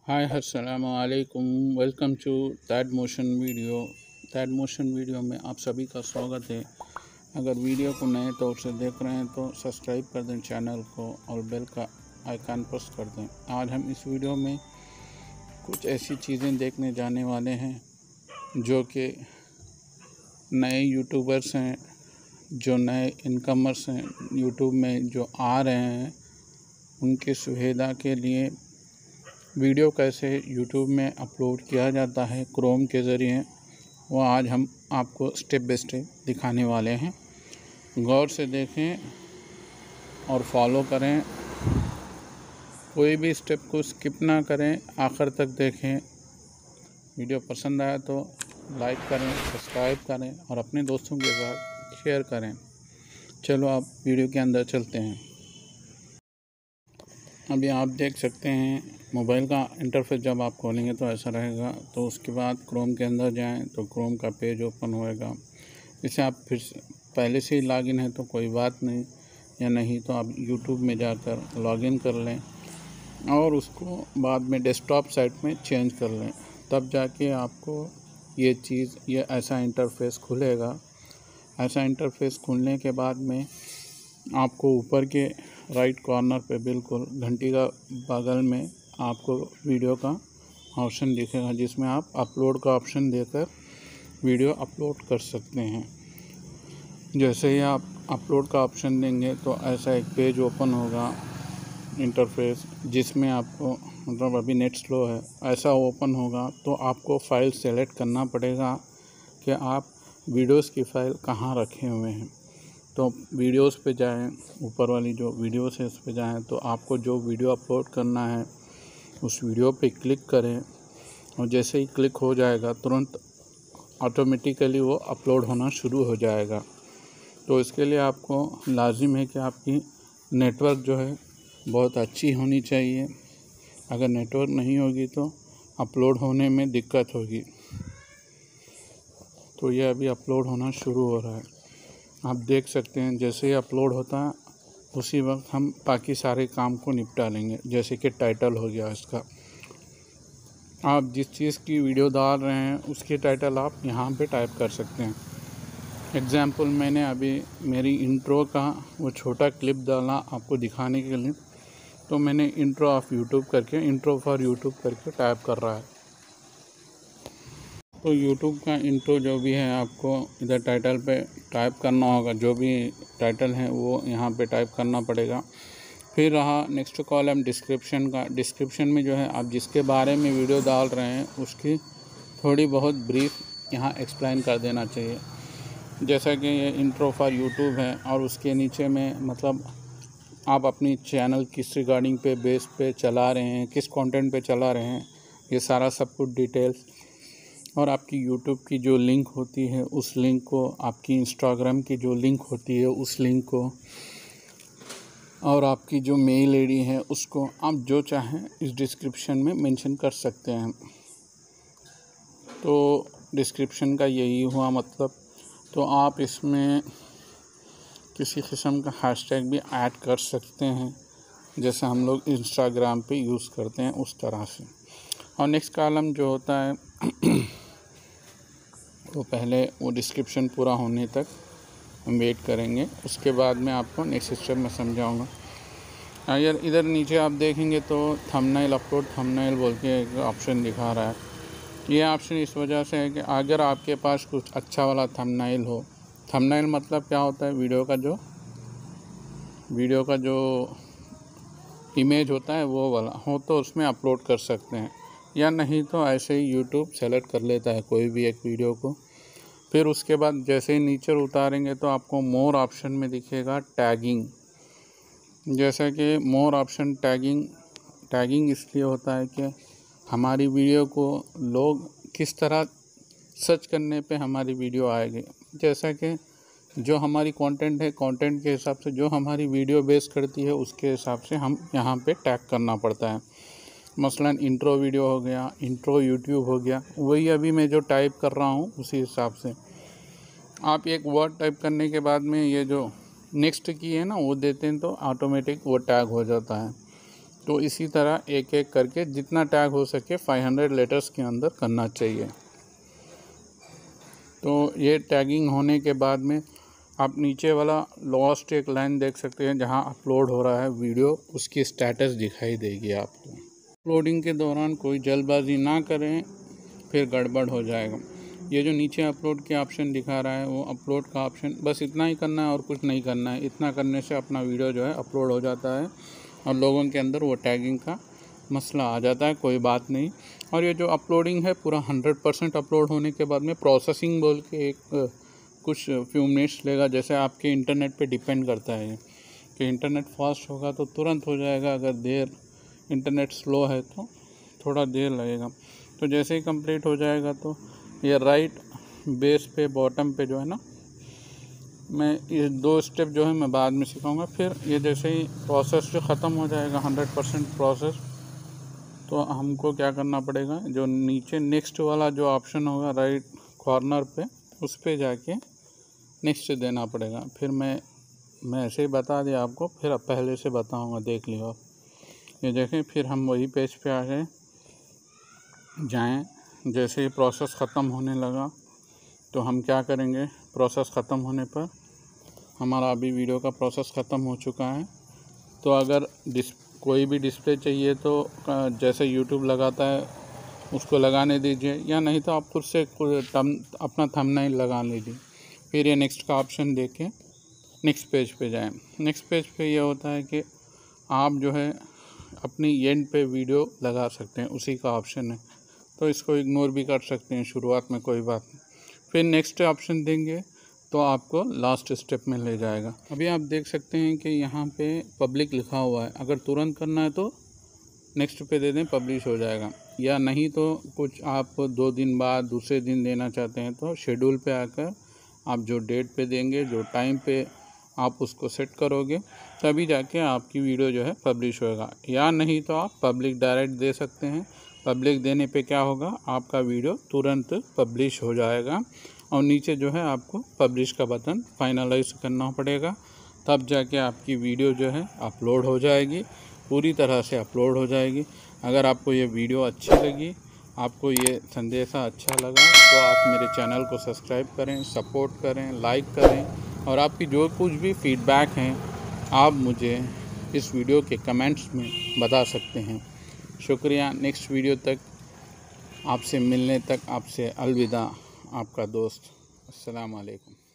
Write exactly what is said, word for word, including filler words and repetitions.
हाय अस्सलामु अलैकुम। Welcome to that motion video. That motion video में आप सभी का स्वागत है। अगर वीडियो को नए तौर से देख रहे हैं तो सब्सक्राइब कर दें चैनल को और बेल का आइकन प्रेस कर दें। आज हम इस वीडियो में कुछ ऐसी चीज़ें देखने जाने वाले हैं जो कि नए यूट्यूबर्स हैं, जो नए इनकमर्स हैं यूट्यूब में जो आ रहे हैं, उनकी सुविधा के लिए वीडियो कैसे यूट्यूब में अपलोड किया जाता है क्रोम के ज़रिए, वो आज हम आपको स्टेप बाय स्टेप दिखाने वाले हैं। गौर से देखें और फॉलो करें, कोई भी स्टेप को स्किप ना करें, आखिर तक देखें। वीडियो पसंद आया तो लाइक करें, सब्सक्राइब करें और अपने दोस्तों के साथ शेयर करें। चलो आप वीडियो के अंदर चलते हैं। अभी आप देख सकते हैं मोबाइल का इंटरफेस जब आप खोलेंगे तो ऐसा रहेगा। तो उसके बाद क्रोम के अंदर जाएं तो क्रोम का पेज ओपन होएगा। इसे आप फिर पहले से ही लॉगिन है तो कोई बात नहीं, या नहीं तो आप यूट्यूब में जाकर लॉगिन कर लें और उसको बाद में डेस्कटॉप साइट में चेंज कर लें, तब जाके आपको ये चीज़ ये ऐसा इंटरफेस खुलेगा। ऐसा इंटरफेस खुलने के बाद में आपको ऊपर के राइट कॉर्नर पे बिल्कुल घंटी का बगल में आपको वीडियो का ऑप्शन दिखेगा, जिसमें आप अपलोड का ऑप्शन देकर वीडियो अपलोड कर सकते हैं। जैसे ही आप अपलोड का ऑप्शन देंगे तो ऐसा एक पेज ओपन होगा इंटरफेस, जिसमें आपको मतलब अभी नेट स्लो है, ऐसा ओपन होगा तो आपको फ़ाइल सेलेक्ट करना पड़ेगा कि आप वीडियोस की फ़ाइल कहाँ रखे हुए हैं। तो वीडियोस पे जाएं, ऊपर वाली जो वीडियोस है उस पे जाएं, तो आपको जो वीडियो अपलोड करना है उस वीडियो पे क्लिक करें और जैसे ही क्लिक हो जाएगा तुरंत ऑटोमेटिकली वो अपलोड होना शुरू हो जाएगा। तो इसके लिए आपको लाजिम है कि आपकी नेटवर्क जो है बहुत अच्छी होनी चाहिए। अगर नेटवर्क नहीं होगी तो अपलोड होने में दिक्कत होगी। तो ये अभी अपलोड होना शुरू हो रहा है, आप देख सकते हैं। जैसे ही अपलोड होता है उसी वक्त हम बाकी सारे काम को निपटा लेंगे। जैसे कि टाइटल हो गया इसका, आप जिस चीज़ की वीडियो डाल रहे हैं उसकी टाइटल आप यहाँ पे टाइप कर सकते हैं। एग्ज़ाम्पल मैंने अभी मेरी इंट्रो का वो छोटा क्लिप डाला आपको दिखाने के लिए, तो मैंने इंट्रो ऑफ यूट्यूब करके इंट्रो फॉर यूट्यूब करके टाइप कर रहा है। तो यूट्यूब का इंट्रो जो भी है आपको इधर टाइटल पे टाइप करना होगा, जो भी टाइटल है वो यहाँ पे टाइप करना पड़ेगा। फिर रहा नेक्स्ट कॉलम डिस्क्रिप्शन का। डिस्क्रिप्शन में जो है आप जिसके बारे में वीडियो डाल रहे हैं उसकी थोड़ी बहुत ब्रीफ यहाँ एक्सप्लेन कर देना चाहिए। जैसा कि ये इंट्रो फॉर यूट्यूब है और उसके नीचे में मतलब आप अपनी चैनल किस रिगार्डिंग पे बेस पे चला रहे हैं, किस कंटेंट पे चला रहे हैं, ये सारा सब कुछ डिटेल्स, और आपकी यूट्यूब की जो लिंक होती है उस लिंक को, आपकी इंस्टाग्राम की जो लिंक होती है उस लिंक को, और आपकी जो मेल आईडी है उसको आप जो चाहें इस डिस्क्रिप्शन में मेंशन कर सकते हैं। तो डिस्क्रिप्शन का यही हुआ मतलब। तो आप इसमें किसी किस्म का हैशटैग भी ऐड कर सकते हैं, जैसे हम लोग इंस्टाग्राम पे यूज़ करते हैं उस तरह से। और नेक्स्ट कॉलम जो होता है वो पहले वो डिस्क्रिप्शन पूरा होने तक हम वेट करेंगे, उसके बाद में आपको नेक्स्ट स्टेप में समझाऊंगा। अगर इधर नीचे आप देखेंगे तो थंबनेल, अपलोड थंबनेल बोल के एक ऑप्शन दिखा रहा है। ये ऑप्शन इस वजह से है कि अगर आपके पास कुछ अच्छा वाला थंबनेल हो, थंबनेल मतलब क्या होता है, वीडियो का जो वीडियो का जो इमेज होता है वो वाला हो तो उसमें अपलोड कर सकते हैं, या नहीं तो ऐसे ही यूट्यूब सेलेक्ट कर लेता है कोई भी एक वीडियो को। फिर उसके बाद जैसे ही नीचे उतारेंगे तो आपको मोर ऑप्शन में दिखेगा टैगिंग। जैसे कि मोर ऑप्शन टैगिंग टैगिंग इसलिए होता है कि हमारी वीडियो को लोग किस तरह सर्च करने पे हमारी वीडियो आएगी। जैसा कि जो हमारी कंटेंट है, कंटेंट के हिसाब से जो हमारी वीडियो बेस करती है उसके हिसाब से हम यहाँ पे टैग करना पड़ता है। मसलन इंट्रो वीडियो हो गया, इंट्रो यूट्यूब हो गया, वही अभी मैं जो टाइप कर रहा हूँ उसी हिसाब से आप एक वर्ड टाइप करने के बाद में ये जो नेक्स्ट की है ना वो देते हैं तो ऑटोमेटिक वो टैग हो जाता है। तो इसी तरह एक एक करके जितना टैग हो सके पाँच सौ लेटर्स के अंदर करना चाहिए। तो ये टैगिंग होने के बाद में आप नीचे वाला लास्ट एक लाइन देख सकते हैं जहां अपलोड हो रहा है वीडियो, उसकी स्टेटस दिखाई देगी आपको। अपलोडिंग के दौरान कोई जल्दबाजी ना करें, फिर गड़बड़ हो जाएगा। ये जो नीचे अपलोड के ऑप्शन दिखा रहा है वो अपलोड का ऑप्शन, बस इतना ही करना है और कुछ नहीं करना है। इतना करने से अपना वीडियो जो है अपलोड हो जाता है और लोगों के अंदर वो टैगिंग का मसला आ जाता है, कोई बात नहीं। और ये जो अपलोडिंग है पूरा हंड्रेड परसेंट अपलोड होने के बाद में प्रोसेसिंग बोल के एक कुछ फ्यू मिनट्स लेगा। जैसे आपके इंटरनेट पे डिपेंड करता है कि इंटरनेट फास्ट होगा तो तुरंत हो जाएगा, अगर देर इंटरनेट स्लो है तो थोड़ा देर लगेगा। तो जैसे ही कंप्लीट हो जाएगा तो ये राइट बेस पे बॉटम पे जो है ना, मैं ये दो स्टेप जो है मैं बाद में सिखाऊंगा। फिर ये जैसे ही प्रोसेस जो ख़त्म हो जाएगा हंड्रेड परसेंट प्रोसेस, तो हमको क्या करना पड़ेगा, जो नीचे नेक्स्ट वाला जो ऑप्शन होगा राइट कॉर्नर पे, उस पे जाके नेक्स्ट देना पड़ेगा। फिर मैं मैं ऐसे ही बता दिया आपको, फिर अब पहले से बताऊंगा, देख लियो आप। ये देखें, फिर हम वही पेज पे आ गए जाएं। जैसे ही प्रोसेस ख़त्म होने लगा तो हम क्या करेंगे, प्रोसेस ख़त्म होने पर हमारा अभी वीडियो का प्रोसेस ख़त्म हो चुका है। तो अगर डिस कोई भी डिस्प्ले चाहिए तो जैसे यूट्यूब लगाता है उसको लगाने दीजिए, या नहीं तो आप खुद से टम अपना थंबनेल लगा लीजिए। फिर ये नेक्स्ट का ऑप्शन देके नेक्स्ट पेज पे जाएं। नेक्स्ट पेज पे ये होता है कि आप जो है अपनी एंड पे वीडियो लगा सकते हैं, उसी का ऑप्शन है। तो इसको इग्नोर भी कर सकते हैं शुरुआत में, कोई बात नहीं। फिर नेक्स्ट ऑप्शन देंगे तो आपको लास्ट स्टेप में ले जाएगा। अभी आप देख सकते हैं कि यहाँ पे पब्लिक लिखा हुआ है। अगर तुरंत करना है तो नेक्स्ट पे दे दें, पब्लिश हो जाएगा। या नहीं तो कुछ आप दो दिन बाद दूसरे दिन देना चाहते हैं तो शेड्यूल पे आकर आप जो डेट पे देंगे, जो टाइम पे आप उसको सेट करोगे, तभी जाके आपकी वीडियो जो है पब्लिश होएगा। या नहीं तो आप पब्लिक डायरेक्ट दे सकते हैं। पब्लिक देने पे क्या होगा, आपका वीडियो तुरंत पब्लिश हो जाएगा और नीचे जो है आपको पब्लिश का बटन फाइनलाइज करना पड़ेगा, तब जाके आपकी वीडियो जो है अपलोड हो जाएगी, पूरी तरह से अपलोड हो जाएगी। अगर आपको ये वीडियो अच्छी लगी, आपको ये संदेशा अच्छा लगा, तो आप मेरे चैनल को सब्सक्राइब करें, सपोर्ट करें, लाइक करें और आपकी जो कुछ भी फीडबैक हैं आप मुझे इस वीडियो के कमेंट्स में बता सकते हैं। शुक्रिया। नेक्स्ट वीडियो तक, आपसे मिलने तक आपसे अलविदा, आपका दोस्त। अस्सलाम वालेकुम।